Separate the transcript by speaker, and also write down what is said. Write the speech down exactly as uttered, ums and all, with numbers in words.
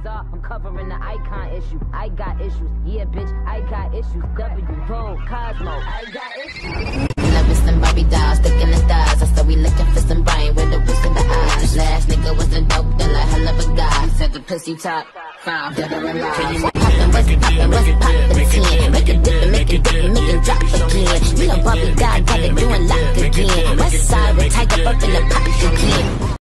Speaker 1: bizarre, I'm covering the icon issue. I got issues, yeah, bitch, I got issues. W, Vogue, Cosmo, I got issues.
Speaker 2: Loving some Barbie dolls, sticking the stars. I said we looking for some Brian with the whisk in the eyes. Last nigga was a dope dealer, hell of a guy. He said the pussy top, found dead or alive. Poppin', what's poppin', what's poppin', ten. Make a dip and make it